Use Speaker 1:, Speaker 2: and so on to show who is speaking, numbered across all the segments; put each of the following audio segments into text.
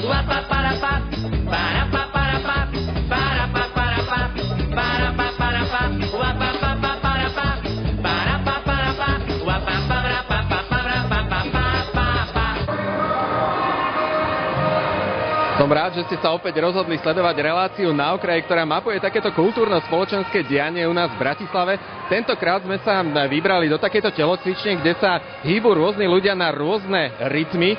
Speaker 1: Som rád, že ste sa opäť rozhodli sledovať reláciu Na okraji, ktorá mapuje takéto kultúrno-spoločenské dianie u nás v Bratislave. Tentokrát sme sa vybrali do takéto telocvične, kde sa hýbu rôzni ľudia na rôzne rytmy.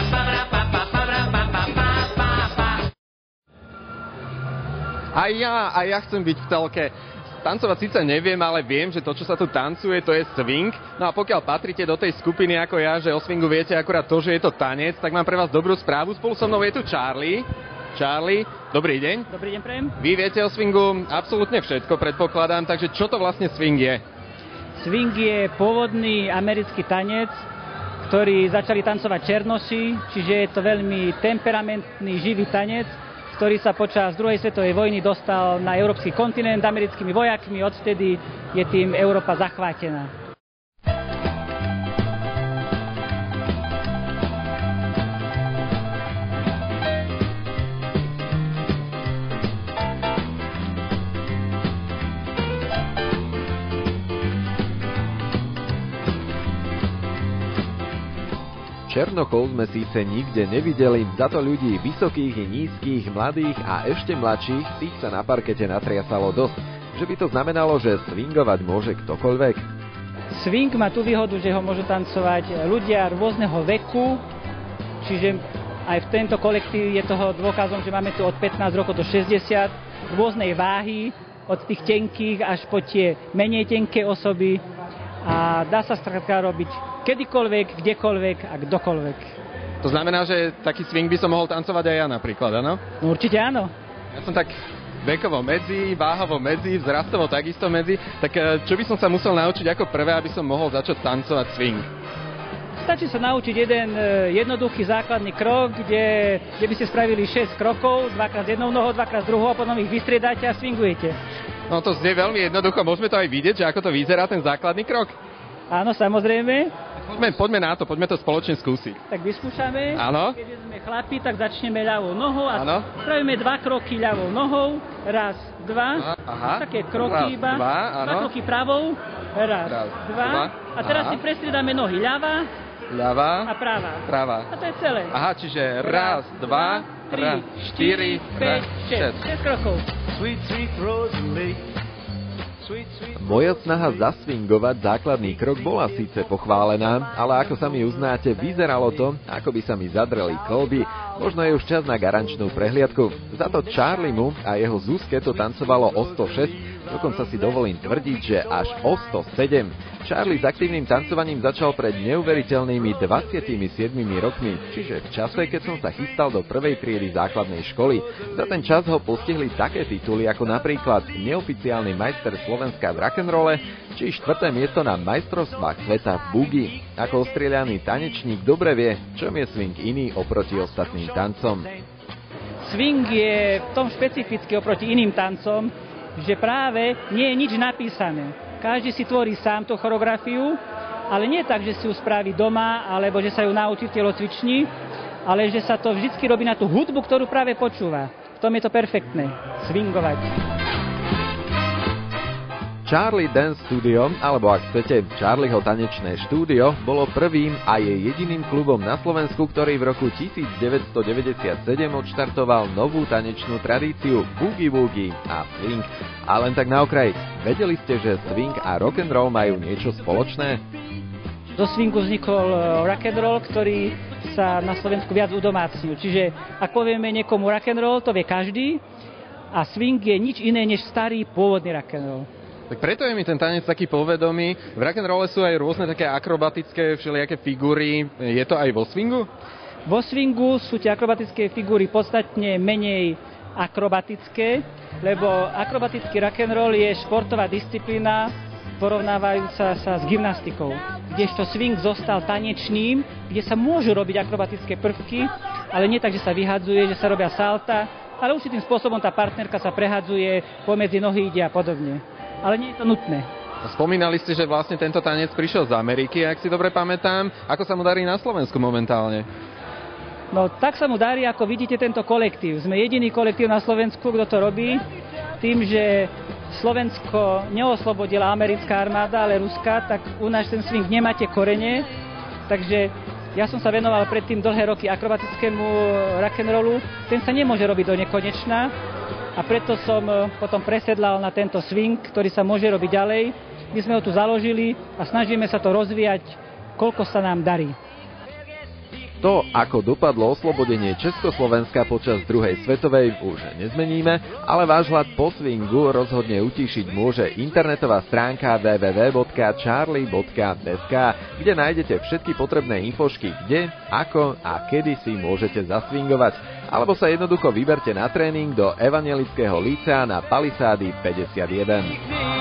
Speaker 1: A ja chcem byť v telke. Tancovať síce neviem, ale viem, že to, čo sa tu tancuje, to je swing. No a pokiaľ patríte do tej skupiny ako ja, že o swingu viete akurát to, že je to tanec, tak mám pre vás dobrú správu. Spolu so mnou je tu Charlie. Charlie, dobrý deň.
Speaker 2: Dobrý deň, prejem.
Speaker 1: Vy viete o swingu absolútne všetko, predpokladám, takže čo to vlastne swing je?
Speaker 2: Swing je pôvodný americký tanec, ktorý začali tancovať černoši, čiže je to veľmi temperamentný, živý tanec, ktorý sa počas druhej svetovej vojny dostal na európsky kontinent americkými vojakmi. Odvtedy je tým Európa zachvátená.
Speaker 3: Černochov sme síce nikde nevideli, za to ľudí vysokých i nízkych, mladých a ešte mladších, tých sa na parkete natriasalo dosť. Že by to znamenalo, že swingovať môže ktokoľvek?
Speaker 2: Swing má tú výhodu, že ho môžu tancovať ľudia rôzneho veku, čiže aj v tento kolektív je toho dôkazom, že máme tu od 15 rokov do 60, rôznej váhy, od tých tenkých až po tie menej tenké osoby a dá sa skrátka robiť kedykoľvek, kdekoľvek a kdokoľvek.
Speaker 1: To znamená, že taký swing by som mohol tancovať aj ja napríklad, áno?
Speaker 2: No určite áno.
Speaker 1: Ja som tak vekovo medzi, váhovo medzi, vzrastovo takisto medzi. Tak čo by som sa musel naučiť ako prvé, aby som mohol začať tancovať swing?
Speaker 2: Stačí sa naučiť jeden jednoduchý základný krok, kde by ste spravili 6 krokov, dvakrát s jednou nohou, dvakrát s druhou a potom ich vystriedáte a swingujete.
Speaker 1: No to znie veľmi jednoducho. Môžeme to aj vidieť, že ako to vyzerá ten základný krok?
Speaker 2: Áno, samozrejme.
Speaker 1: Poďme na to, poďme to spoločne skúsiť.
Speaker 2: Tak vyskúšame.
Speaker 1: Áno.
Speaker 2: Keď sme chlapi, tak začneme ľavou nohou a
Speaker 1: áno.
Speaker 2: spravíme 2 kroky ľavou nohou. Raz, 2.
Speaker 1: Aha.
Speaker 2: Také kroky
Speaker 1: raz,
Speaker 2: iba. 2 kroky pravou. Raz, 2. A teraz si prestriedame nohy. Ľava a práva. A to je celé.
Speaker 1: Aha, čiže raz, 2, 3, 4, 5,
Speaker 2: 6 krokov.
Speaker 3: Moja snaha zaswingovať základný krok bola síce pochválená, ale ako sami uznáte, vyzeralo to, ako by sa mi zadreli kĺby. Možno je už čas na garančnú prehliadku. Za to Charliemu a jeho Zuzke to tancovalo o 106, dokonca si dovolím tvrdiť, že až o 107. Charlie s aktívnym tancovaním začal pred neuveriteľnými 27 rokmi, čiže v čase, keď som sa chystal do prvej triedy základnej školy. Za ten čas ho postihli také tituly ako napríklad neoficiálny majster Slovenska v rock'n'rolle či 4. miesto na majstrovstvách sveta v boogie. Ako ostrieľaný tanečník dobre vie, čom je swing iný oproti ostatným tancom.
Speaker 2: Swing je v tom špecificky oproti iným tancom, že práve nie je nič napísané. Každý si tvorí sám tú choreografiu, ale nie tak, že si ju spraví doma, alebo že sa ju naučí v telocvični, ale že sa to vždycky robí na tú hudbu, ktorú práve počúva. V tom je to perfektné. Swingovať.
Speaker 3: Charlie Dance Studio, alebo ak chcete, Charlieho tanečné štúdio, bolo prvým a je jediným klubom na Slovensku, ktorý v roku 1997 odštartoval novú tanečnú tradíciu boogie woogie a swing. A len tak na okraj, vedeli ste, že swing a rock'n'roll majú niečo spoločné?
Speaker 2: Do swingu vznikol rock'n'roll, ktorý sa na Slovensku viac udomácnil. Čiže ak povieme niekomu rock'n'roll, to vie každý, a swing je nič iné než starý pôvodný rock'n'roll.
Speaker 1: Tak preto je mi ten tanec taký povedomý. V rock'n'rolle sú aj rôzne také akrobatické všelijaké figúry. Je to aj vo swingu?
Speaker 2: Vo swingu sú tie akrobatické figúry podstatne menej akrobatické, lebo akrobatický rock'n'roll je športová disciplína porovnávajúca sa s gymnastikou. Kdežto swing zostal tanečným, kde sa môžu robiť akrobatické prvky, ale nie tak, že sa vyhadzuje, že sa robia salta, ale určitým spôsobom tá partnerka sa prehadzuje, pomedzi nohy ide a podobne. Ale nie je to nutné.
Speaker 1: Spomínali ste, že vlastne tento tanec prišiel z Ameriky, ak si dobre pamätám. Ako sa mu darí na Slovensku momentálne?
Speaker 2: No tak sa mu darí, ako vidíte tento kolektív. Sme jediný kolektív na Slovensku, kto to robí, tým, že Slovensko neoslobodila americká armáda, ale ruská, tak u nás ten swing nemáte korene, takže ja som sa venoval predtým dlhé roky akrobatickému rock'n'rollu, ten sa nemôže robiť do nekonečna a preto som potom presedlal na tento swing, ktorý sa môže robiť ďalej. My sme ho tu založili a snažíme sa to rozvíjať, koľko sa nám darí.
Speaker 3: To, ako dopadlo oslobodenie Československa počas druhej svetovej, už nezmeníme, ale váš hlad po swingu rozhodne utíšiť môže internetová stránka www.charlie.sk, kde nájdete všetky potrebné infošky, kde, ako a kedy si môžete zaswingovať. Alebo sa jednoducho vyberte na tréning do Evangelického lícea na Palisády 51.